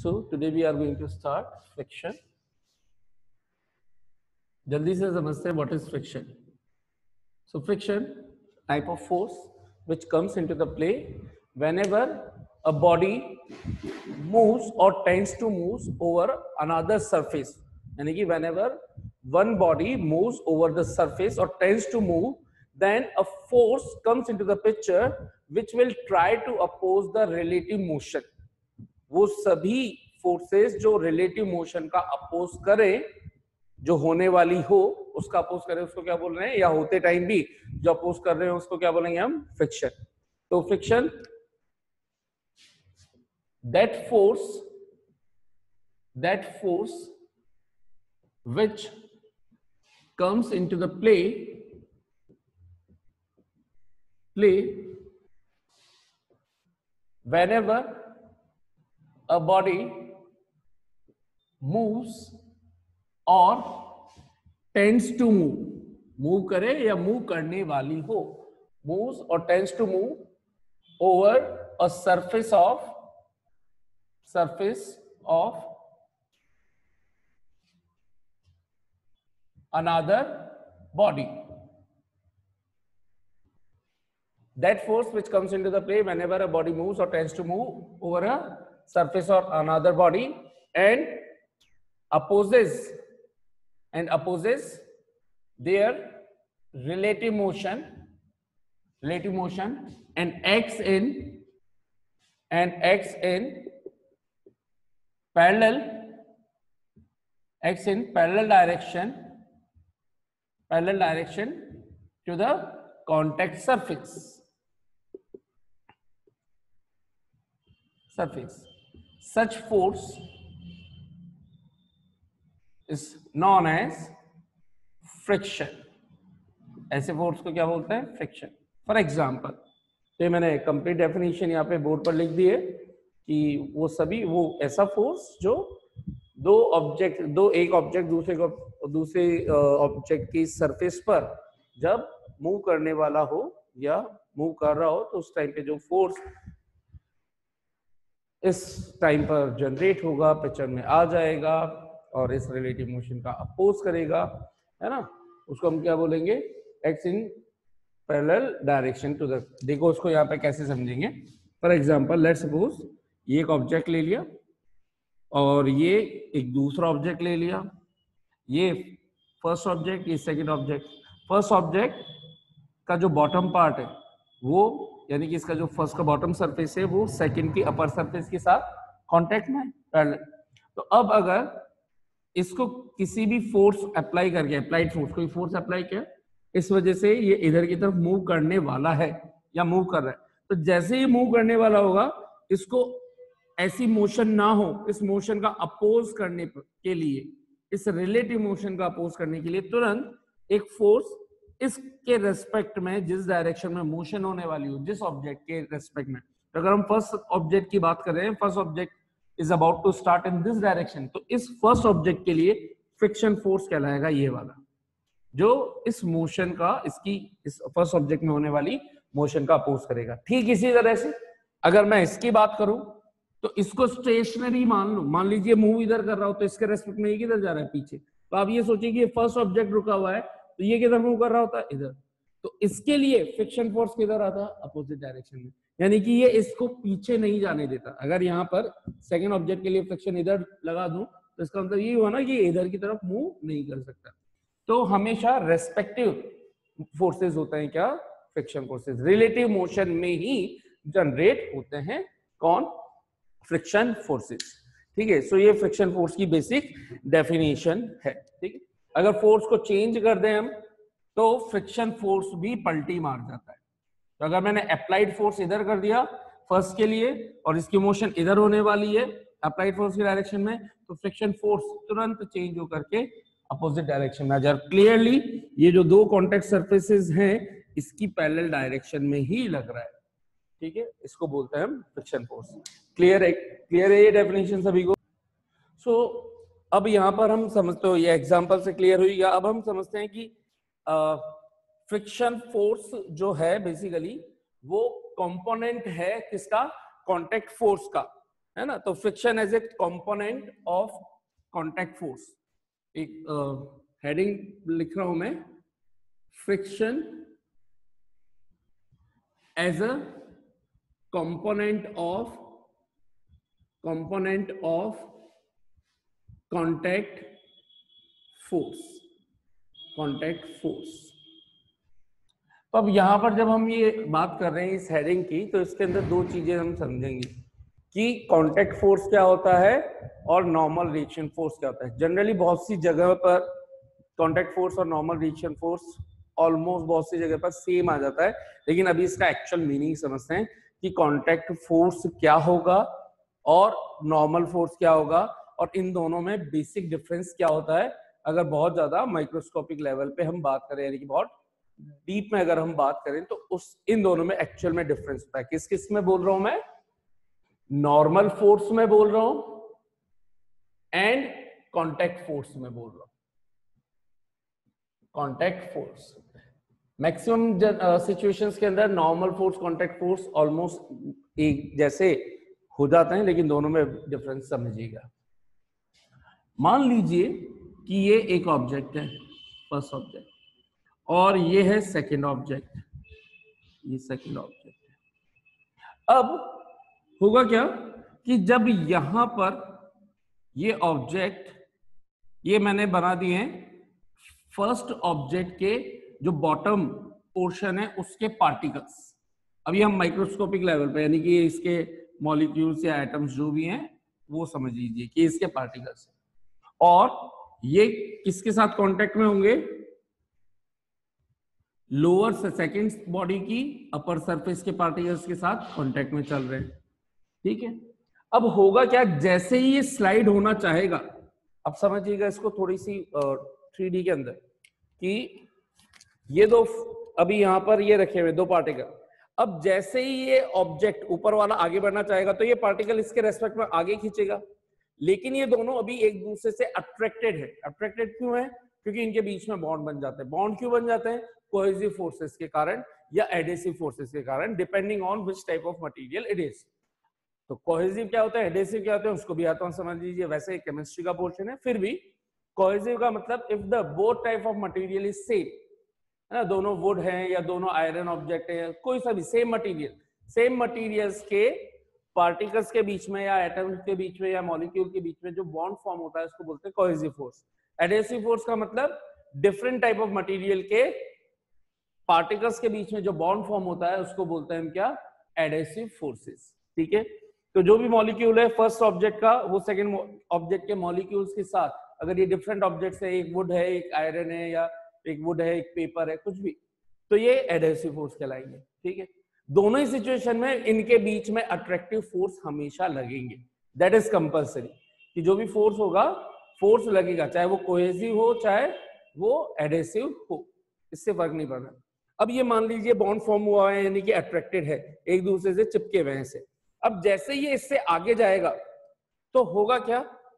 So today we are going to start friction. जल्दी से समझते हैं what is friction. So friction, type of force which comes into the play whenever a body moves or tends to move over another surface. यानी कि whenever one body moves over the surface or tends to move, then a force comes into the picture which will try to oppose the relative motion. वो सभी forces जो relative motion का oppose करे, जो होने वाली हो उसका अपोज करे, उसको क्या बोल रहे हैं, या होते टाइम भी जो अपोज कर रहे हैं उसको क्या बोलेंगे हम, फ्रिक्शन. तो friction, that force which comes into the play whenever a body moves or tends to move करे या मूव करने वाली हो, moves or tends to move over a surface of another body. That force which comes into the play whenever a body moves or tends to move over a surface of another body and opposes their relative motion and acts in parallel direction to the contact surface. Such force is known as friction. ऐसे force को क्या बोलते हैं, friction. For example, तो मैंने complete definition यहाँ पे board पर लिख दी है कि वो ऐसा फोर्स जो एक ऑब्जेक्ट दूसरे ऑब्जेक्ट की सरफेस पर जब मूव करने वाला हो या मूव कर रहा हो, तो उस टाइम पे जो फोर्स इस टाइम पर जनरेट होगा, पिक्चर में आ जाएगा और इस रिलेटिव मोशन का अपोज करेगा, है ना, उसको हम क्या बोलेंगे, X in parallel direction to the. देखो उसको यहाँ पे कैसे समझेंगे. फॉर एग्जांपल, लेट्स सपोज ये एक ऑब्जेक्ट ले लिया और ये एक दूसरा ऑब्जेक्ट ले लिया. ये फर्स्ट ऑब्जेक्ट, ये सेकंड ऑब्जेक्ट. फर्स्ट ऑब्जेक्ट का जो बॉटम पार्ट है वो, यानी कि इसका जो फर्स्ट का बॉटम सरफेस है वो सेकंड की अपर सरफेस के साथ कांटेक्ट में पैरेलल. तो अब अगर इसको किसी भी फोर्स अप्लाई करके, अप्लाइड फोर्स, कोई फोर्स अप्लाई किया, इस वजह से ये इधर की तरफ मूव करने वाला है या मूव कर रहा है, तो जैसे ही मूव करने वाला होगा, इसको ऐसी मोशन ना हो, इस मोशन का अपोज करने के लिए, इस रिलेटिव मोशन का अपोज करने के लिए तुरंत एक फोर्स इसके रेस्पेक्ट में, जिस डायरेक्शन में मोशन होने वाली हो, जिस ऑब्जेक्ट के रेस्पेक्ट में. तो अगर हम फर्स्ट ऑब्जेक्ट की बात कर रहे हैं, first object is about to start in this direction, तो इस फर्स्ट ऑब्जेक्ट के लिए फ्रिक्शन फोर्स कहलाएगा ये वाला, जो इस मोशन का, इस फर्स्ट ऑब्जेक्ट में होने वाली मोशन का अपोज करेगा. ठीक इसी तरह से अगर मैं इसकी बात करूं, तो इसको स्टेशनरी मान लो, मान लीजिए मूव इधर कर रहा हो, तो इसके रेस्पेक्ट में ये किधर जा रहा है, पीछे. तो आप ये सोचिए कि ये फर्स्ट ऑब्जेक्ट रुका हुआ है, तो ये किधर मूव कर रहा होता है, इधर. तो इसके लिए फ्रिक्शन फोर्स किधर आता है, अपोजिट डायरेक्शन में, यानी कि ये इसको पीछे नहीं जाने देता. अगर यहाँ पर सेकंड ऑब्जेक्ट के लिए फ्रिक्शन इधर लगा दूं, तो इसका मतलब ये हुआ ना कि इधर की तरफ मूव नहीं कर सकता. तो हमेशा रेस्पेक्टिव फोर्सेस होते हैं क्या, फ्रिक्शन फोर्सेस. रिलेटिव मोशन में ही जनरेट होते हैं कौन, फ्रिक्शन फोर्सेस. ठीक है. सो ये फ्रिक्शन फोर्स की बेसिक डेफिनेशन है. ठीक है. अगर फोर्स को चेंज कर दें हम, तो फ्रिक्शन फोर्स भी पलटी मार जाता है. तो अगर मैंने अप्लाइड फोर्स इधर कर दिया फर्स्ट के लिए, और इसकी मोशन इधर होने वाली है अप्लाइड फोर्स की डायरेक्शन में, तो फ्रिक्शन फोर्स तुरंत चेंज हो करके अपोजिट डायरेक्शन में आ जाए. क्लियरली ये जो दो कॉन्टेक्ट सरफेसेस हैं, इसकी पैरेलल डायरेक्शन में ही लग रहा है. ठीक है. इसको बोलते हैं हम फ्रिक्शन फोर्स. क्लियर है ये डेफिनेशन सभी को. सो अब यहाँ पर हम समझते हो, ये एग्जांपल से क्लियर हुई. अब हम समझते हैं कि फ्रिक्शन फोर्स जो है बेसिकली वो कंपोनेंट है किसका, कांटेक्ट फोर्स का. है ना। तो friction as a component of contact force, एक हेडिंग लिख रहा हूं मैं, friction as a component of contact force। तो अब यहां पर जब हम ये बात कर रहे हैं इस हेडिंग की, तो इसके अंदर दो चीजें हम समझेंगे कि कांटेक्ट फोर्स क्या होता है और नॉर्मल रिएक्शन फोर्स क्या होता है। जनरली बहुत सी जगह पर कांटेक्ट फोर्स और नॉर्मल रिएक्शन फोर्स ऑलमोस्ट बहुत सी जगह पर सेम आ जाता है, लेकिन अभी इसका एक्चुअल मीनिंग समझते हैं कि कांटेक्ट फोर्स क्या होगा और नॉर्मल फोर्स क्या होगा, और इन दोनों में बेसिक डिफरेंस क्या होता है। अगर बहुत ज्यादा माइक्रोस्कोपिक लेवल पे हम बात करें, यानी कि बहुत डीप में अगर हम बात करें, तो उस इन दोनों में एक्चुअल में डिफरेंस होता है। किस किस में बोल रहा हूं मैं, नॉर्मल फोर्स में बोल रहा हूं एंड कांटेक्ट फोर्स में बोल रहा हूं। कांटेक्ट फोर्स मैक्सिमम सिचुएशंस के अंदर normal force contact force almost एक जैसे हो जाते हैं, लेकिन दोनों में डिफरेंस समझिएगा। मान लीजिए कि ये एक ऑब्जेक्ट है, फर्स्ट ऑब्जेक्ट, और ये है सेकंड ऑब्जेक्ट, ये सेकंड ऑब्जेक्ट है। अब होगा क्या कि जब यहां पर ये ऑब्जेक्ट, ये मैंने बना दिए हैं फर्स्ट ऑब्जेक्ट के जो बॉटम पोर्शन है उसके पार्टिकल्स। अभी हम माइक्रोस्कोपिक लेवल पे, यानी कि इसके मॉलिक्यूल्स या एटम्स जो भी हैं वो समझ लीजिए कि इसके पार्टिकल्स, और ये किसके साथ कांटेक्ट में होंगे, लोअर से सेकेंड बॉडी की अपर सरफेस के पार्टिकल्स के साथ कांटेक्ट में चल रहे हैं। ठीक है, अब होगा क्या, जैसे ही ये स्लाइड होना चाहेगा, अब समझिएगा इसको थोड़ी सी 3D के अंदर, कि ये दो अभी यहां पर ये रखे हुए दो पार्टिकल, अब जैसे ही ये ऑब्जेक्ट ऊपर वाला आगे बढ़ना चाहेगा तो ये पार्टिकल इसके रेस्पेक्ट में आगे खींचेगा, लेकिन ये दोनों अभी एक दूसरे से अट्रैक्टेड है। अट्रैक्टेड क्यों है, क्योंकि इनके बीच में बॉन्ड बन जाते हैं। बॉन्ड क्यों बन जाते हैं, कोहेसिव फोर्सेस के कारण या एडेसिव फोर्सेस के कारण, depending on which type of material it is. तो कोहेसिव क्या होता है, एडेसिव क्या होता है, उसको भी आता हूं समझ लीजिए। वैसे केमिस्ट्री का पोर्शन है, फिर भी कोहेसिव का मतलब if the both type of material is same, है ना, दोनों वुड है या दोनों आयरन ऑब्जेक्ट है, कोई सा भी सेम मटेरियल, सेम मटेरियल्स के पार्टिकल्स के बीच में या एटम्स के बीच में या मॉलिक्यूल के बीच में जो बॉन्ड फॉर्म होता है उसको बोलते हैं कोहेसिव फोर्स। एडेसिव फोर्स का मतलब डिफरेंट टाइप ऑफ मटेरियल के पार्टिकल्स के बीच में जो बॉन्ड फॉर्म होता है उसको बोलते हैं हम क्या, एडेसिव फोर्सेस। ठीक है, तो जो भी मॉलिक्यूल है फर्स्ट ऑब्जेक्ट का, वो सेकंड ऑब्जेक्ट के मॉलिक्यूल्स के साथ, अगर ये डिफरेंट ऑब्जेक्ट्स है, एक वुड है, एक आयरन है, या एक वुड है, एक पेपर है, कुछ भी, तो ये एडेसिव फोर्स कहलाएंगे। ठीक है, दोनों ही सिचुएशन में इनके बीच में अट्रैक्टिव फोर्स हमेशा लगेंगे, दैट इज कंपल्सरी, कि जो भी फोर्स होगा, फोर्स लगेगा, चाहे वो कोहेसिव हो चाहे वो एडेसिव हो, इससे फर्क नहीं पड़ना। अब ये मान लीजिए बॉन्ड फॉर्म हुआ है, यानी कि अट्रैक्टेड है, एक दूसरे से चिपके हुए हैं से। अब जैसे ये इससे आगे जाएगा तो होगा क्या,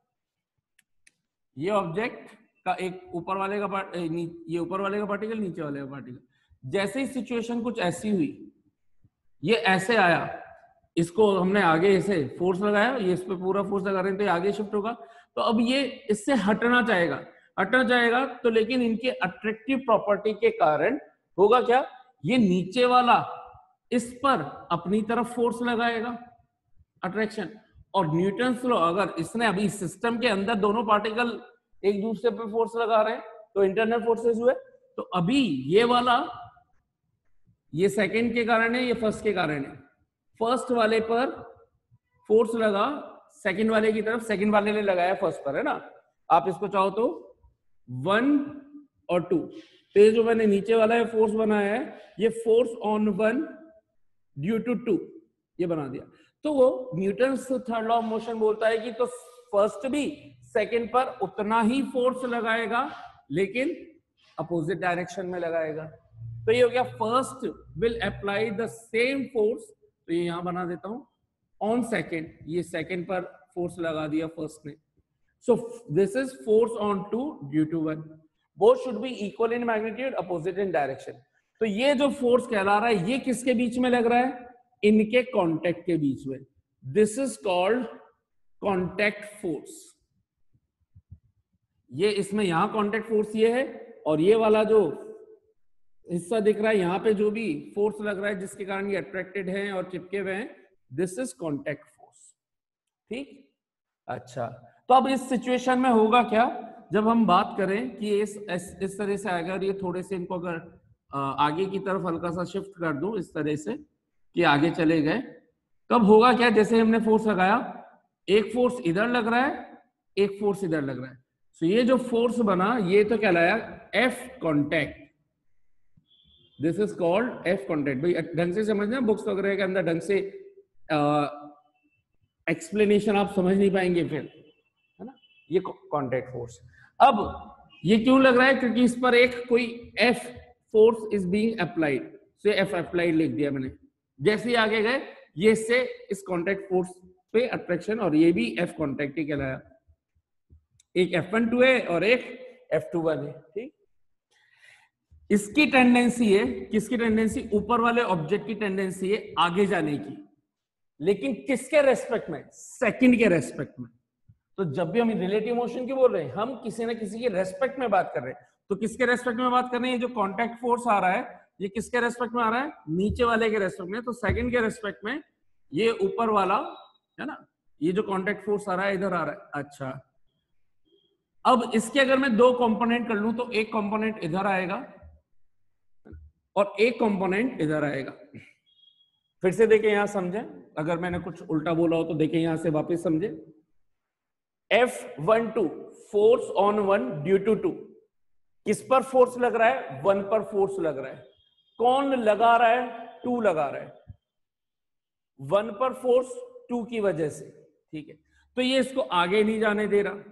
ये ऑब्जेक्ट का एक ऊपर वाले का ये ऊपर वाले का पार्टिकल, नीचे वाले का पार्टिकल, जैसे ही सिचुएशन कुछ ऐसी हुई, ये ऐसे आया, इसको हमने आगे ऐसे फोर्स लगाया, ये इस पे पूरा फोर्स लगा रहे हैं तो ये आगे शिफ्ट होगा, तो अब ये इससे हटना चाहेगा तो, लेकिन इनके अट्रैक्टिव प्रॉपर्टी के कारण होगा क्या, ये नीचे वाला इस पर अपनी तरफ फोर्स लगाएगा, अट्रैक्शन। और न्यूटन्स लॉ, अगर इसने अभी सिस्टम के अंदर दोनों पार्टिकल एक दूसरे पे फोर्स लगा रहे हैं तो इंटरनल फोर्सेस हुए, तो अभी ये वाला, ये सेकंड के कारण है, ये फर्स्ट के कारण है। फर्स्ट वाले पर फोर्स लगा सेकंड वाले की तरफ, सेकंड वाले ने लगाया फर्स्ट पर, है ना। आप इसको चाहो तो 1 और 2, तो ये जो मैंने नीचे वाला है फोर्स बनाया है, ये फोर्स ऑन 1 ड्यू टू 2, ये बना दिया। तो वो Newton's third law of motion बोलता है कि तो फर्स्ट भी सेकंड पर उतना ही फोर्स लगाएगा, लेकिन अपोजिट डायरेक्शन में लगाएगा। तो ये हो गया, first will apply the same force, तो ये यहां बना देता हूं, ऑन सेकंड, ये सेकंड पर फोर्स लगा दिया फर्स्ट ने। So this is force on 2 due to 1, both should be equal in magnitude, opposite in direction. तो ये जो फोर्स कहला रहा है, ये किसके बीच में लग रहा है, इनके कांटेक्ट के बीच में। This is called contact force. ये इसमें यहां कॉन्टैक्ट फोर्स ये है, और ये वाला जो हिस्सा दिख रहा है यहाँ पे जो भी फोर्स लग रहा है जिसके कारण ये अट्रैक्टेड हैं और चिपके हुए हैं, दिस इज कॉन्टैक्ट फोर्स। ठीक, अच्छा, तो अब इस सिचुएशन में होगा क्या, जब हम बात करें कि इस तरह से आएगा, और ये थोड़े से इनको अगर आगे की तरफ हल्का सा शिफ्ट कर दूं इस तरह से कि आगे चले गए, कब होगा क्या, जैसे हमने फोर्स लगाया, एक फोर्स इधर लग रहा है, एक फोर्स इधर लग रहा है, तो ये जो फोर्स बना ये तो कहलाया F contact. This is called F contact. भाई ढंग से समझना, बुक्स वगैरह के अंदर ढंग से एक्सप्लेनेशन आप समझ नहीं पाएंगे फिर, है ना। ये कॉन्टैक्ट फोर्स। अब ये क्यों लग रहा है, क्योंकि इस पर एक कोई F force is being applied, so F applied लिख दिया मैंने। जैसे ही आगे गए ये इससे इस कॉन्टैक्ट फोर्स पे अट्रैक्शन, और ये भी एफ कॉन्टैक्ट ही कहलाया। एक F12 है और एक F21 है। ठीक, इसकी टेंडेंसी है, किसकी टेंडेंसी, ऊपर वाले ऑब्जेक्ट की टेंडेंसी है आगे जाने की, लेकिन किसके रेस्पेक्ट में, सेकंड के रेस्पेक्ट में। तो जब भी हम रिलेटिव मोशन की बोल रहे हैं, हम किसी ना किसी के रेस्पेक्ट में बात कर रहे हैं। तो किसके रेस्पेक्ट में बात कर रहे हैं, ये जो कॉन्टैक्ट फोर्स आ रहा है ये किसके रेस्पेक्ट में आ रहा है, नीचे वाले के रेस्पेक्ट में। तो सेकंड के रेस्पेक्ट में ये ऊपर वाला है ना, ये जो कॉन्टैक्ट फोर्स आ रहा है इधर आ रहा है। अच्छा, अब इसके अगर मैं दो कंपोनेंट कर लूं तो एक कंपोनेंट इधर आएगा और एक कंपोनेंट इधर आएगा। फिर से देखें, यहां समझें, अगर मैंने कुछ उल्टा बोला हो तो देखें, यहां से वापस समझें। F12 force on one due to two, किस पर फोर्स लग रहा है, वन पर फोर्स लग रहा है। कौन लगा रहा है, टू लगा रहा है, वन पर फोर्स टू की वजह से। ठीक है, तो ये इसको आगे नहीं जाने दे रहा।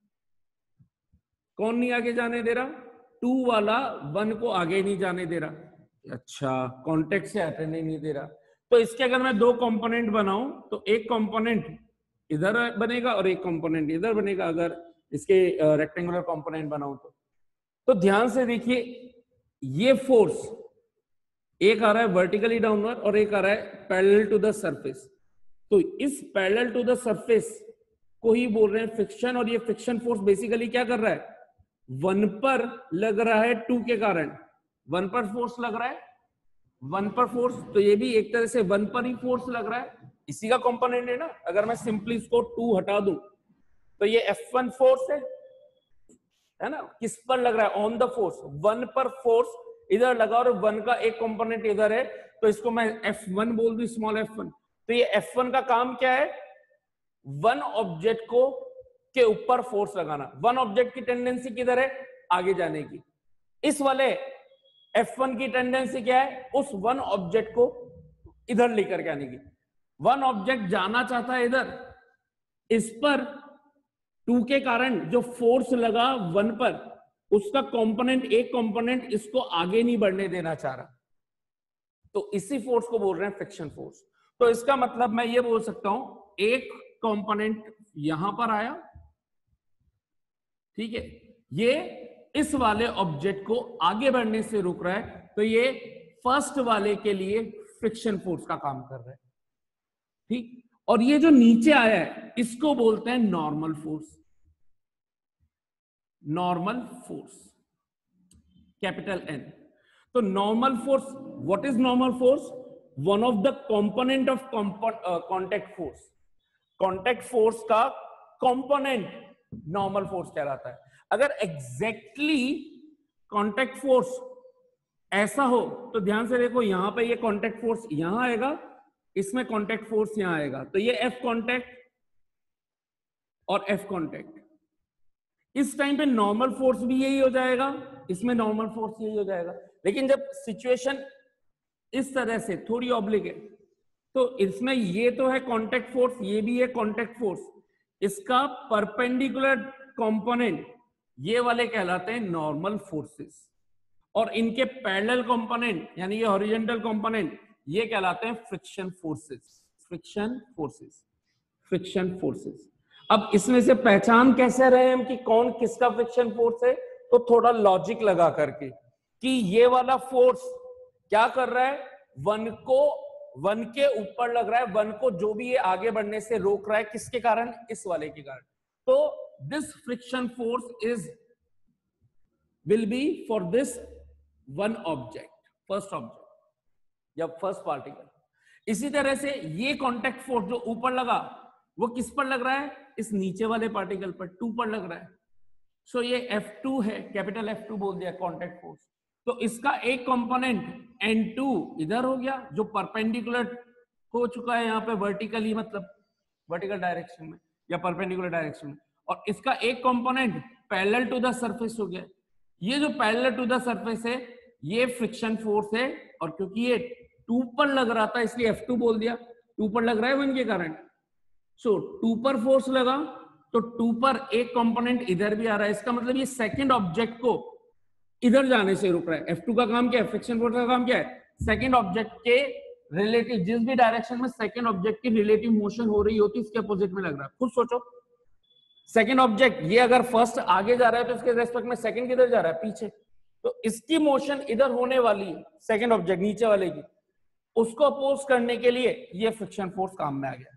कौन नहीं आगे जाने दे रहा, टू वाला वन को आगे नहीं जाने दे रहा। अच्छा, कॉन्टेक्ट से हटने नहीं दे रहा। तो इसके अगर मैं दो कंपोनेंट बनाऊं तो एक कंपोनेंट इधर बनेगा और एक कंपोनेंट इधर बनेगा, अगर इसके रेक्टेंगुलर कंपोनेंट बनाऊं तो ध्यान से देखिए, ये फोर्स एक आ रहा है वर्टिकली डाउनवर्ड और एक आ रहा है पैरेलल टू द सरफेस। तो इस पैरेलल टू द सरफेस को ही बोल रहे हैं फ्रिक्शन, और ये फ्रिक्शन फोर्स बेसिकली क्या कर रहा है, वन पर लग रहा है टू के कारण। वन पर फोर्स लग रहा है, वन पर फोर्स, तो ये भी एक तरह से वन पर ही फोर्स लग रहा है, इसी का कंपोनेंट है ना। अगर मैं सिंपली इसको टू हटा दूं तो ये F1 फोर्स है ना, किस पर लग रहा है, ऑन द फोर्स, वन पर फोर्स इधर लगा और वन का एक कंपोनेंट इधर है, तो इसको मैं F1 बोल दूं, स्मॉल f1। तो ये F1 का काम क्या है, वन ऑब्जेक्ट को के ऊपर फोर्स लगाना। वन ऑब्जेक्ट की टेंडेंसी किधर है, आगे जाने की। इस वाले F1 की टेंडेंसी क्या है, उस वन ऑब्जेक्ट को इधर लेकर के आने की। वन ऑब्जेक्ट जाना चाहता है इधर, इस पर टू के कारण जो फोर्स लगा वन पर, उसका कंपोनेंट, एक कंपोनेंट इसको आगे नहीं बढ़ने देना चाह रहा, तो इसी फोर्स को बोल रहे हैं फ्रिक्शन फोर्स। तो इसका मतलब मैं ये बोल सकता हूं, एक कंपोनेंट यहां पर आया, ठीक है, ये इस वाले ऑब्जेक्ट को आगे बढ़ने से रोक रहा है, तो ये फर्स्ट वाले के लिए फ्रिक्शन फोर्स का काम कर रहा है। ठीक, और ये जो नीचे आया है इसको बोलते हैं normal force. Normal force, capital N। तो normal force, what is normal force, one of the component of contact force. कॉन्टैक्ट फोर्स का कंपोनेंट नॉर्मल फोर्स कहलाता है। अगर एग्जैक्टली कॉन्टैक्ट फोर्स ऐसा हो तो ध्यान से देखो, यहां पे ये कॉन्टैक्ट फोर्स यहां आएगा, इसमें कॉन्टैक्ट फोर्स यहां आएगा, तो ये F कॉन्टैक्ट और F कॉन्टैक्ट। इस टाइम पे नॉर्मल फोर्स भी यही हो जाएगा, इसमें नॉर्मल फोर्स यही हो जाएगा। लेकिन जब सिचुएशन इस तरह से थोड़ी ऑब्लिक है, तो इसमें ये तो है कॉन्टैक्ट फोर्स, ये भी है कॉन्टैक्ट फोर्स, इसका परपेंडिकुलर कंपोनेंट ये वाले कहलाते हैं नॉर्मल फोर्सेस, और इनके पैरेलल कंपोनेंट यानी ये हॉरिजॉन्टल कंपोनेंट ये कहलाते हैं friction forces. Friction forces, friction forces. अब इसमें से पहचान कैसे रहे हम कि कौन किसका फ्रिक्शन फोर्स है, तो थोड़ा लॉजिक लगा करके कि ये वाला फोर्स क्या कर रहा है, वन को वन के ऊपर लग रहा है, वन को जो भी ये आगे बढ़ने से रोक रहा है, किसके कारण? इस वाले के कारण। तो this friction force is will be for this one object, first object या फर्स्ट पार्टिकल। इसी तरह से ये कांटेक्ट फोर्स जो ऊपर लगा वो किस पर लग रहा है? इस नीचे वाले पार्टिकल पर, 2 पर लग रहा है। सो ये F2 है, कैपिटल F2 बोल दिया कांटेक्ट फोर्स। तो इसका एक कंपोनेंट N2 इधर हो गया जो परपेंडिकुलर हो चुका है यहाँ पे वर्टिकली, मतलब वर्टिकल डायरेक्शन में या परपेंडिकुलर डायरेक्शन में, और इसका एक component parallel to the surface हो गया। ये जो पैरेलल टू द सरफेस है ये फ्रिक्शन फोर्स है, और क्योंकि ये 2 पर लग रहा था इसलिए F2 बोल दिया, 2 पर लग रहा है वन के कारण। सो 2 पर फोर्स लगा तो 2 पर एक कंपोनेंट इधर भी आ रहा है, इसका मतलब ये सेकंड ऑब्जेक्ट को इधर जाने से रुक रहा है। F2 का काम क्या है? फ्रिक्शन फोर्स का काम क्या है? सेकंड ऑब्जेक्ट के रिलेटिव, जिस भी डायरेक्शन में सेकंड ऑब्जेक्ट की रिलेटिव मोशन हो रही होती है उसके अपोजिट में लग रहा है। खुद सोचो, सेकंड ऑब्जेक्ट ये अगर फर्स्ट आगे जा रहा है तो इसके रेस्पेक्ट में सेकंड किधर जा रहा है? पीछे। तो इसकी मोशन इधर होने वाली है, सेकंड ऑब्जेक्ट नीचे वाले की, उसको अपोज करने के लिए ये फ्रिक्शन फोर्स काम में आ गया।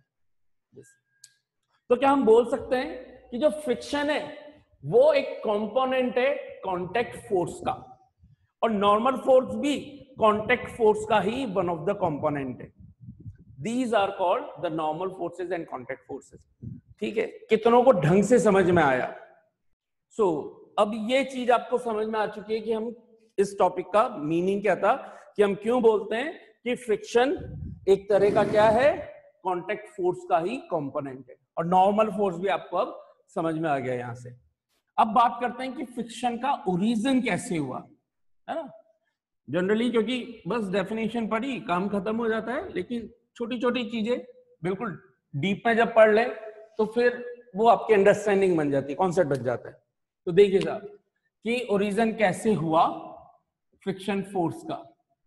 तो क्या हम बोल सकते हैं कि जो फ्रिक्शन है वो एक कंपोनेंट है कांटेक्ट फोर्स का, और नॉर्मल फोर्स भी कांटेक्ट फोर्स का ही वन ऑफ द कंपोनेंट है। These are called the normal forces and contact forces. ठीक है, कितनों को ढंग से समझ में आया? सो अब ये चीज आपको समझ में आ चुकी है कि हम इस टॉपिक का मीनिंग क्या था, कि हम क्यों बोलते हैं कि फ्रिक्शन एक तरह का क्या है? कांटेक्ट फोर्स का ही कंपोनेंट है, और नॉर्मल फोर्स भी आपको अब समझ में आ गया यहां से। अब बात करते हैं कि फ्रिक्शन का ओरिजिन कैसे हुआ, है ना। जनरली क्योंकि बस डेफिनेशन पढ़ी काम खत्म हो जाता है, लेकिन छोटी छोटी चीजें बिल्कुल डीप में जब पढ़ ले तो फिर वो आपकी अंडरस्टैंडिंग बन जाती है, कॉन्सेप्ट बन जाता है। तो देखिए साहब कि ओरिजिन कैसे हुआ फ्रिक्शन फोर्स का,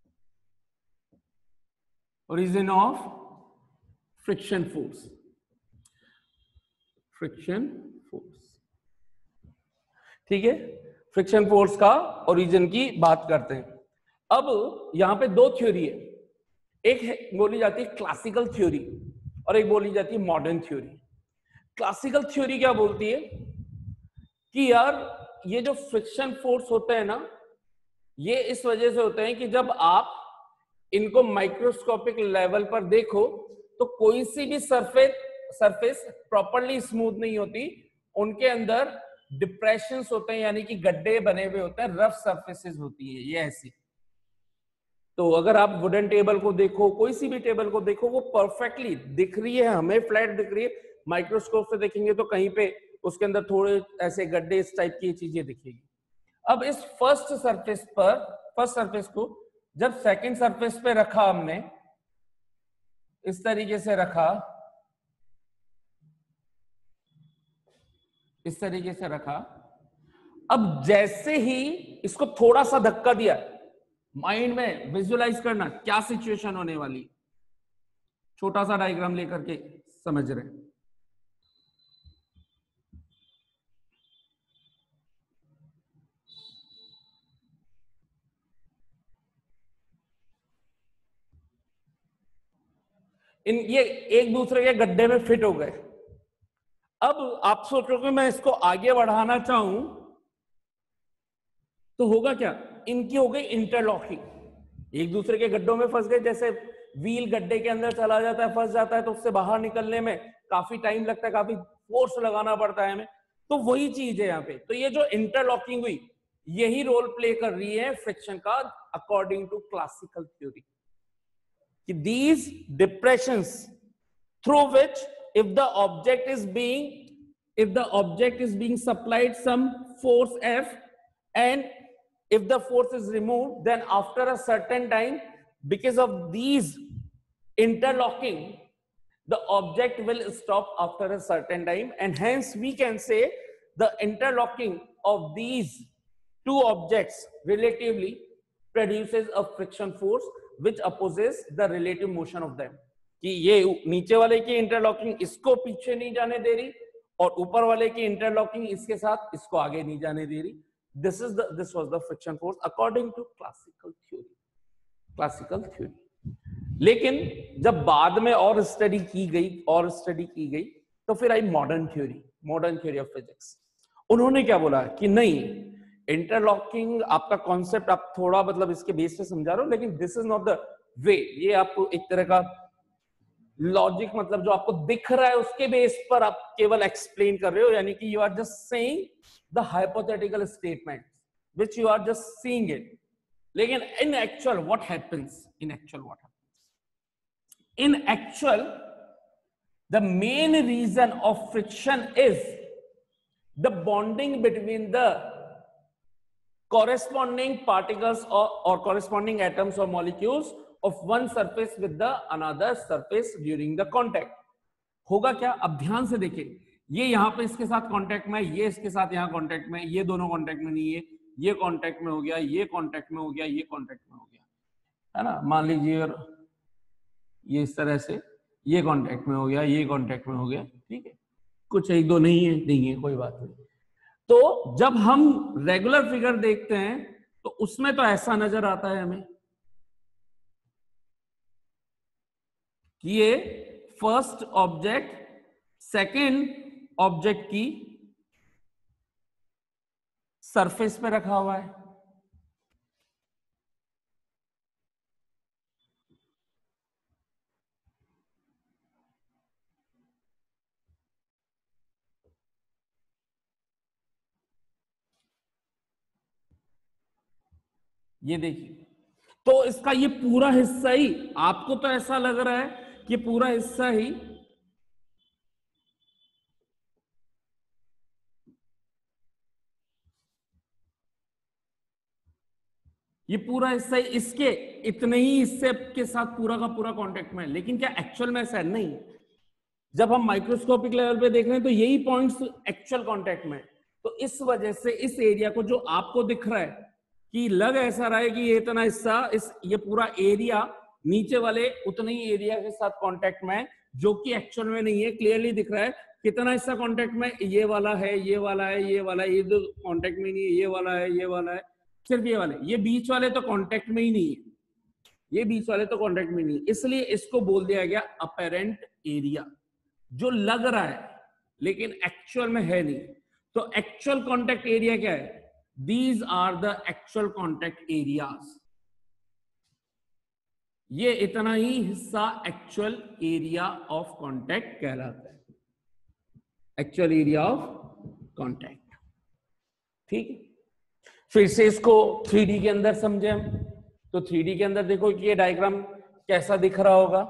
origin of friction force, friction force. ठीक है, फ्रिक्शन फोर्स का ओरिजिन की बात करते हैं। अब यहां पे 2 थ्योरी है, एक बोली जाती है क्लासिकल थ्योरी और एक बोली जाती है मॉडर्न थ्योरी। क्लासिकल थ्योरी क्या बोलती है कि यार ये जो फ्रिक्शन फोर्स होते हैं ना, ये इस वजह से होते हैं कि जब आप इनको माइक्रोस्कोपिक लेवल पर देखो तो कोई सी भी सरफेस प्रॉपरली स्मूथ नहीं होती, उनके अंदर डिप्रेशंस होते हैं, यानी कि गड्ढे बने हुए होते हैं, रफ सरफेसेस होती है ये ऐसी। तो अगर आप वुडन टेबल को देखो, कोई सी भी टेबल को देखो, वो परफेक्टली दिख रही है, हमें फ्लैट दिख रही है, माइक्रोस्कोप से देखेंगे तो कहीं पे उसके अंदर थोड़े ऐसे गड्ढे इस टाइप की चीजें दिखेगी। अब इस फर्स्ट सरफेस को जब सेकंड सरफेस पे रखा हमने, इस तरीके से रखा, इस तरीके से रखा, अब जैसे ही इसको थोड़ा सा धक्का दिया, माइंड में विजुअलाइज करना क्या सिचुएशन होने वाली, छोटा सा डायग्राम लेकर के समझ रहे हैं। ये एक दूसरे के गड्ढे में फिट हो गए। अब आप सोचोगे मैं इसको आगे बढ़ाना चाहूं तो होगा क्या? इनकी हो गई इंटरलॉकिंग, एक दूसरे के गड्ढों में फंस गए। जैसे व्हील गड्ढे के अंदर चला जाता है, फंस जाता है, तो उससे बाहर निकलने में काफी टाइम लगता है, काफी फोर्स लगाना पड़ता है हमें। तो वही चीज है यहाँ पे। तो ये जो इंटरलॉकिंग हुई, यही रोल प्ले कर रही है फ्रिक्शन का, according to classical theory. These depressions through which if the object is being supplied some force F, and if the force is removed, then after a certain time, because of these interlocking, the object will stop after a certain time, and hence we can say the interlocking of these two objects relatively produces a friction force which opposes the relative motion of them। कि ये नीचे वाले की interlocking इसको पीछे नहीं जाने दे रही, और ऊपर वाले की इंटरलॉकिंग इसके साथ इसको आगे नहीं जाने दे रही। this was the friction force according to classical theory। लेकिन जब बाद में और स्टडी की गई तो फिर आई मॉडर्न थ्योरी ऑफ फिजिक्स। उन्होंने क्या बोला कि नहीं, इंटरलॉकिंग आपका कॉन्सेप्ट आप थोड़ा मतलब इसके बेस पे समझा रहे हो, लेकिन this is not the way. ये आपको एक तरह का लॉजिक, मतलब जो आपको दिख रहा है उसके बेस पर आप केवल एक्सप्लेन कर रहे हो, यानी कि you are just saying the hypothetical statement which you are just seeing it. लेकिन in actual what happens, in actual the main reason of friction is the bonding between the corresponding particles or corresponding atoms or molecules of one surface with the another surface during the contact। होगा क्या, अब ध्यान से देखिए, ये यहाँ पे इसके साथ कांटेक्ट में, ये इसके साथ यहाँ कांटेक्ट में, ये दोनों कांटेक्ट में नहीं है, ये कांटेक्ट में हो गया, ये कांटेक्ट में हो गया, ये कांटेक्ट में हो गया, है ना। मान लीजिए ये इस तरह से ये कांटेक्ट में हो गया, ये कांटेक्ट में हो गया, ठीक है, कुछ एक दो नहीं है, कोई बात नहीं। तो जब हम रेगुलर फिगर देखते हैं तो उसमें तो ऐसा नजर आता है हमें कि ये फर्स्ट ऑब्जेक्ट सेकेंड ऑब्जेक्ट की सरफेस पे रखा हुआ है, ये देखिए। तो इसका ये पूरा हिस्सा ही, आपको तो ऐसा लग रहा है कि पूरा हिस्सा ही इसके इतने ही हिस्से के साथ पूरा का पूरा कांटेक्ट में है, लेकिन क्या एक्चुअल में ऐसा नहीं। जब हम माइक्रोस्कोपिक लेवल पे देख रहे हैं तो यही पॉइंट्स एक्चुअल कांटेक्ट में। तो इस वजह से इस एरिया को जो आपको दिख रहा है कि लग ऐसा रहा है कि ये इतना हिस्सा, ये पूरा एरिया नीचे वाले उतने ही एरिया के साथ कांटेक्ट में है, जो कि एक्चुअल में नहीं है। क्लियरली दिख रहा है कितना हिस्सा कांटेक्ट में, ये वाला है, ये वाला है, ये वाला है, ये दो कांटेक्ट में नहीं है, ये वाला है, ये वाला है, सिर्फ ये वाले, ये बीच वाले तो कांटेक्ट में ही नहीं है, ये बीच वाले तो कांटेक्ट में नहीं है। इसलिए इसको बोल दिया गया अपेरेंट एरिया, जो लग रहा है लेकिन एक्चुअल में है नहीं। तो एक्चुअल कांटेक्ट एरिया क्या है? These are the actual contact areas। ये इतना ही हिस्सा एक्चुअल एरिया ऑफ कांटेक्ट कहलाता है, एक्चुअल एरिया ऑफ कांटेक्ट। ठीक है, फिर से इसको 3D के अंदर समझे हम। तो 3D के अंदर देखो कि ये डायग्राम कैसा दिख रहा होगा।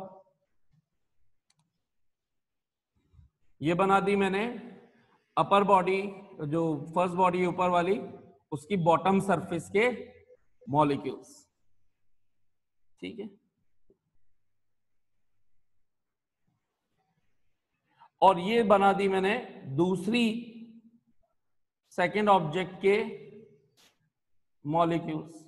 ये बना दी मैंने अपर बॉडी, जो फर्स्ट बॉडी ऊपर वाली, उसकी बॉटम सरफेस के मॉलिक्यूल्स, ठीक है। और ये बना दी मैंने दूसरी सेकेंड ऑब्जेक्ट के मॉलिक्यूल्स।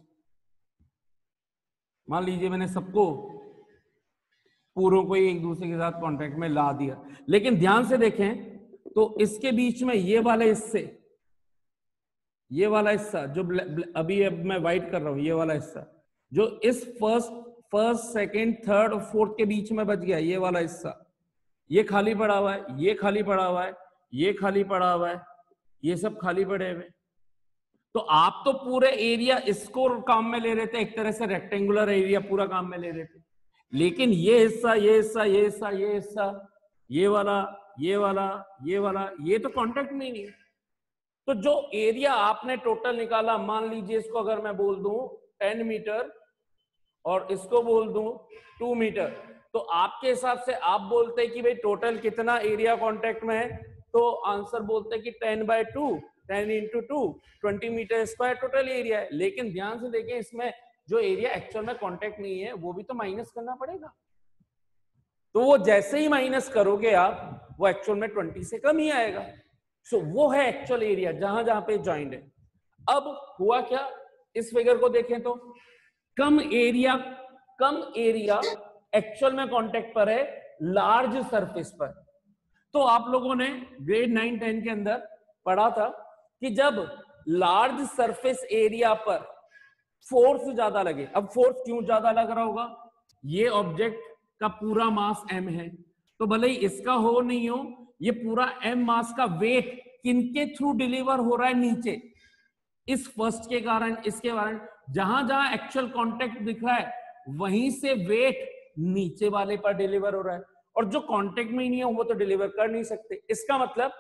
मान लीजिए मैंने सबको पूरों को एक दूसरे के साथ कांटेक्ट में ला दिया, लेकिन ध्यान से देखें तो इसके बीच में ये वाले हिस्से, ये वाला हिस्सा जो अभी अब मैं वाइट कर रहा हूं, ये वाला हिस्सा जो इस फर्स्ट सेकंड थर्ड और फोर्थ के बीच में बच गया, ये वाला हिस्सा, ये खाली पड़ा हुआ है, ये खाली पड़ा हुआ है, ये खाली पड़ा हुआ है, ये सब खाली पड़े हुए। तो आप तो पूरे एरिया इसको काम में ले रहे थे, एक तरह से रेक्टेंगुलर एरिया पूरा काम में ले रहे थे, लेकिन ये हिस्सा, ये हिस्सा, ये हिस्सा, ये हिस्सा, ये वाला, ये वाला, ये वाला, ये तो कांटेक्ट में ही नहीं है। तो जो एरिया आपने टोटल निकाला, मान लीजिए इसको अगर मैं बोल दूं 10 मीटर और इसको बोल दूं 2 मीटर, तो आपके हिसाब से आप बोलते हैं कि भाई टोटल कितना एरिया कांटेक्ट में है, तो आंसर बोलते हैं कि 10/2, 10 × 2, 20 मीटर स्क्वायर टोटल एरिया है। लेकिन ध्यान से देखें, इसमें जो एरिया एक्चुअल में कांटेक्ट नहीं है वो भी तो माइनस करना पड़ेगा। तो वो जैसे ही माइनस करोगे आप, वो एक्चुअल में 20 से कम ही आएगा। सो वो है एक्चुअल एरिया जहां जहां पे जॉइंट है। अब हुआ क्या, इस फिगर को देखें तो कम एरिया एक्चुअल में कांटेक्ट पर है लार्ज सरफेस पर। तो आप लोगों ने ग्रेड 9-10 के अंदर पढ़ा था कि जब लार्ज सरफेस एरिया पर फोर्स ज्यादा लगे, अब फोर्स क्यों ज्यादा लग रहा होगा? ये ऑब्जेक्ट का पूरा मास m है, तो भले ही इसका हो नहीं हो, ये पूरा m मास का वेट किनके थ्रू डिलीवर हो रहा है नीचे, इस फर्स्ट के कारण, इसके कारण, जहां जहां एक्चुअल कांटेक्ट दिख रहा है वहीं से वेट नीचे वाले पर डिलीवर हो रहा है, और जो कांटेक्ट में ही नहीं है वो तो डिलीवर कर नहीं सकते। इसका मतलब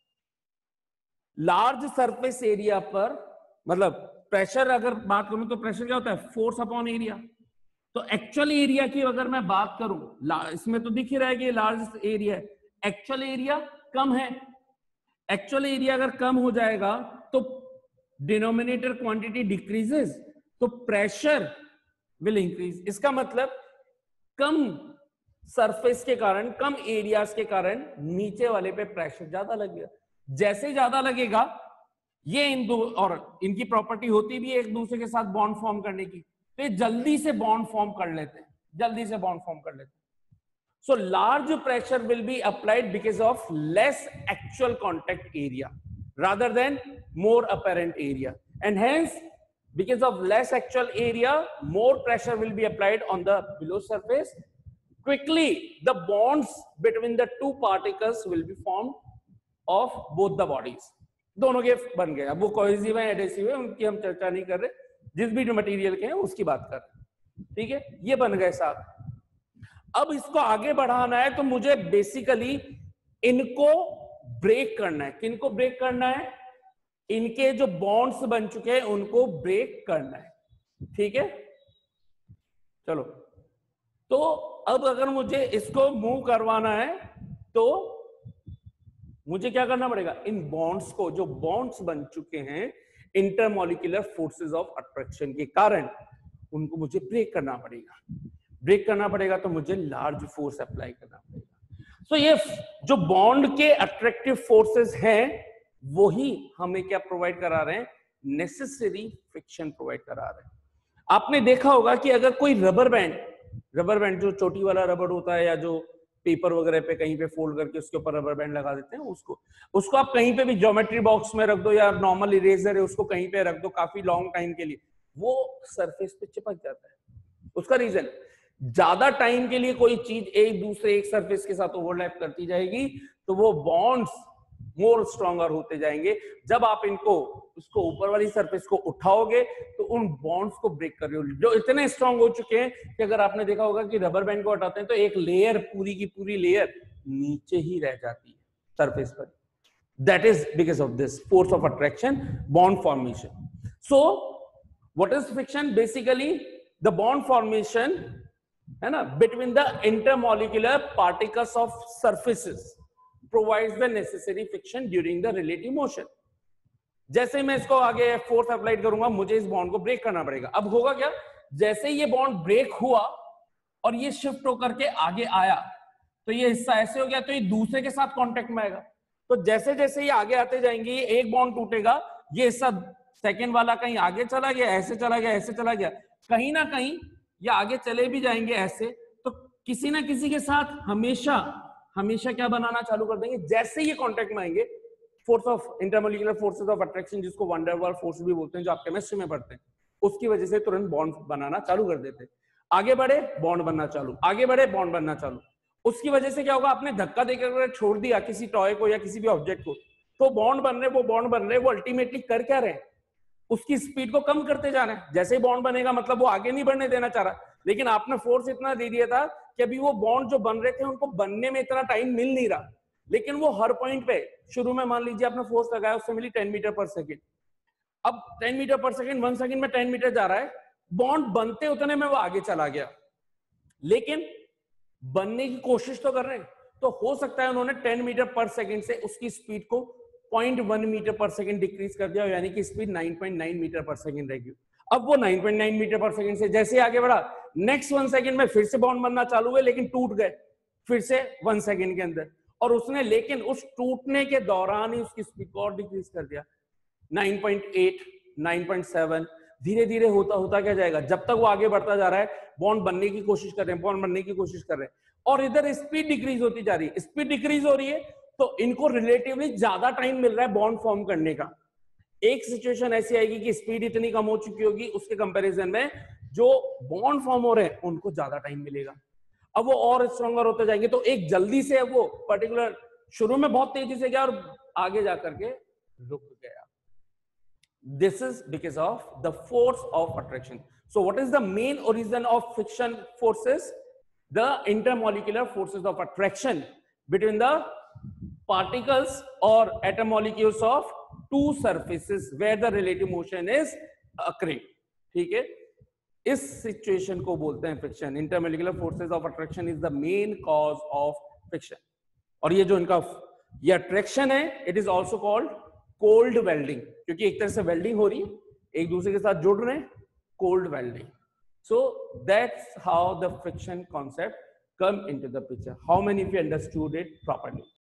लार्ज सरफेस एरिया पर, मतलब प्रेशर अगर बात करूं तो प्रेशर क्या होता है, फोर्स अपॉन एरिया। तो एक्चुअल एरिया की अगर मैं बात करूं, इसमें तो दिख ही रहा है कि लार्ज एरिया है, एक्चुअल एरिया कम है। एक्चुअल एरिया अगर कम हो जाएगा तो डिनोमिनेटर क्वांटिटी डिक्रीजेस, तो प्रेशर विल इंक्रीज। इसका मतलब कम सरफेस के कारण, कम एरियाज के कारण नीचे वाले पे प्रेशर ज्यादा लगेगा। जैसे ज्यादा लगेगा, ये इन दो, और इनकी प्रॉपर्टी होती भी है एक दूसरे के साथ बॉन्ड फॉर्म करने की, तो ये जल्दी से बॉन्ड फॉर्म कर लेते हैं, जल्दी से बॉन्ड फॉर्म कर लेते हैं। So large pressure will be applied because of less actual contact area rather than more apparent area, and hence because of less actual area, more pressure will be applied on the below surface. Quickly the bonds between the two particles will be formed of both the bodies. दोनों के बन गए। अब वो cohesive है, adhesive है, उनकी हम चर्चा नहीं कर रहे, जिस भी मटेरियल के हैं उसकी बात कर रहे। ठीक है, ये बन गए साथ। अब इसको आगे बढ़ाना है तो मुझे बेसिकली इनको ब्रेक करना है। किनको ब्रेक करना है? इनके जो बॉन्ड्स बन चुके हैं उनको ब्रेक करना है। ठीक है, चलो। तो अब अगर मुझे इसको मूव करवाना है तो मुझे क्या करना पड़ेगा? इन बॉन्ड्स को, जो बॉन्ड्स बन चुके हैं इंटरमॉलिक्यूलर फोर्सेस ऑफ अट्रैक्शन के कारण, उनको मुझे ब्रेक करना पड़ेगा। ब्रेक करना पड़ेगा तो मुझे लार्ज फोर्स अप्लाई करना पड़ेगा। सो ये जो बॉन्ड के अट्रैक्टिव फोर्सेस हैं वही हमें क्या प्रोवाइड करा रहे हैं? नेसेसरी फ्रिक्शन प्रोवाइड करा रहे हैं। आपने देखा होगा कि अगर कोई रबर बैंड जो चोटी वाला रबर होता है, या जो पेपर वगैरह पे कहीं पे फोल्ड करके उसके ऊपर रबर बैंड लगा देते हैं, उसको आप कहीं पे भी ज्योमेट्री बॉक्स में रख दो, या नॉर्मल इरेजर है उसको कहीं पे रख दो काफी लॉन्ग टाइम के लिए, वो सरफेस पे चिपक जाता है। उसका रीजन, ज्यादा टाइम के लिए कोई चीज एक सरफेस के साथ ओवरलैप करती जाएगी तो वो बॉन्ड्स मोर स्ट्रॉन्गर होते जाएंगे। जब आप उसको ऊपर वाली सरफेस को उठाओगे तो उन बॉन्ड्स को ब्रेक कर रहे हो, जो इतने स्ट्रॉन्ग हो चुके हैं कि अगर आपने देखा होगा कि रबर बैंड को हटाते हैं तो एक लेयर, पूरी की पूरी लेयर नीचे ही रह जाती है सरफेस पर। That is because of this force of attraction, bond formation. So what is friction? Basically the bond formation है ना between the intermolecular particles of surfaces provides the necessary friction during the relative motion. जैसे मैं इसको आगे force apply करूंगा, मुझे इस bond को ब्रेक करना पड़ेगा। अब होगा क्या? जैसे ये बॉन्ड ब्रेक हुआ और ये शिफ्ट होकर के आगे आया तो ये हिस्सा ऐसे हो गया, तो ये दूसरे के साथ कांटेक्ट में आएगा। तो जैसे जैसे ये आगे आते जाएंगे, ये एक बॉन्ड टूटेगा, ये हिस्सा सेकेंड वाला कहीं आगे चला गया, ऐसे चला गया, ऐसे चला गया, कहीं ना कहीं ये आगे चले भी जाएंगे ऐसे, तो किसी ना किसी के साथ हमेशा क्या बनाना चालू कर देंगे? जैसे ये कांटेक्ट में आएंगे, force of intermolecular forces of attraction, जिसको वैन डर वाल्स फोर्स भी बोलते हैं, जो आप केमिस्ट्री में पढ़ते हैं, उसकी वजह से तुरंत बॉन्ड बनाना चालू कर देते हैं। आगे बढ़े, बॉन्ड बनना चालू, आगे बढ़े, बॉन्ड बनना चालू। उसकी वजह से क्या होगा? आपने धक्का देकर छोड़ दिया किसी टॉय को या किसी भी ऑब्जेक्ट को, तो बॉन्ड बन रहे, वो अल्टीमेटली कर क्या रहे? उसकी स्पीड को कम करते जा रहे हैं। जैसे ही बॉन्ड बनेगा मतलब वो आगे नहीं बढ़ने देना चाह रहा, लेकिन आपने फोर्स इतना दे दिया था कि अभी वो बॉन्ड जो बन रहे थे उनको बनने में इतना टाइम मिल नहीं रहा, लेकिन वो हर पॉइंट पे, शुरू में मान लीजिए आपने फोर्स लगाया, उससे मिली 10 मीटर पर सेकेंड। अब 10 मीटर पर सेकेंड, 1 सेकेंड में 10 मीटर जा रहा है, बॉन्ड बनते उतने में वो आगे चला गया, लेकिन बनने की कोशिश तो कर रहे हैं। तो हो सकता है उन्होंने 10 मीटर पर सेकेंड से उसकी स्पीड को 0.1 मीटर पर सेकेंड डिक्रीज कर दिया, यानी कि स्पीड 9.9 मीटर पर सेकेंड रहेगी। अब वो 9.9 मीटर पर सेकेंड से जैसे आगे बढ़ा, नेक्स्ट 1 सेकेंड में फिर से बॉन्ड बनना चालू हुए, लेकिन टूट गए फिर से 1 सेकेंड के अंदर, और उसने लेकिन उस टूटने के दौरान ही उसकी स्पीड को और डिक्रीज कर दिया, 9.8, 9.7। धीरे धीरे होता होता क्या जाएगा? जब तक वो आगे बढ़ता जा रहा है, बॉन्ड बनने की कोशिश कर रहे हैं, बॉन्ड बनने की कोशिश कर रहे हैं, और इधर स्पीड डिक्रीज होती जा रही है। स्पीड डिक्रीज हो रही है तो इनको रिलेटिवली ज्यादा टाइम मिल रहा है बॉन्ड फॉर्म करने का। एक सिचुएशन ऐसी आएगी कि स्पीड इतनी कम हो चुकी होगी उसके कंपैरिजन में जो बॉन्ड फॉर्म हो रहे हैं उनको ज्यादा टाइम मिलेगा। अब वो और स्ट्रॉन्गर होते जाएंगे, तो एक जल्दी से वो पर्टिकुलर शुरू में बहुत तेजी से गया और आगे जाकर के रुक गया। This is because of the force of attraction. So what is the main origin of friction forces? The intermolecular forces of attraction between the particles or atom molecules of two surfaces where the relative motion is occurring. ठीक है, इस situation को बोलते हैं friction. Intermolecular forces of attraction is the main cause of friction. और ये जो इनका ये अट्रैक्शन है, it is also called cold welding, क्योंकि एक तरह से वेल्डिंग हो रही है, एक दूसरे के साथ जुड़ रहे हैं, cold welding. So that's how the friction concept come into the picture. How many of you understood it properly?